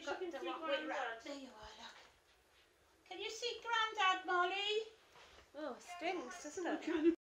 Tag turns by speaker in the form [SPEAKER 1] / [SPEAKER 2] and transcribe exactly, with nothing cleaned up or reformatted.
[SPEAKER 1] got
[SPEAKER 2] can
[SPEAKER 1] the
[SPEAKER 2] see
[SPEAKER 1] one with
[SPEAKER 2] Grandad.
[SPEAKER 1] ra- There you are, look. Can you see Grandad, Molly?
[SPEAKER 2] Oh, it stinks, doesn't it?
[SPEAKER 3] I can.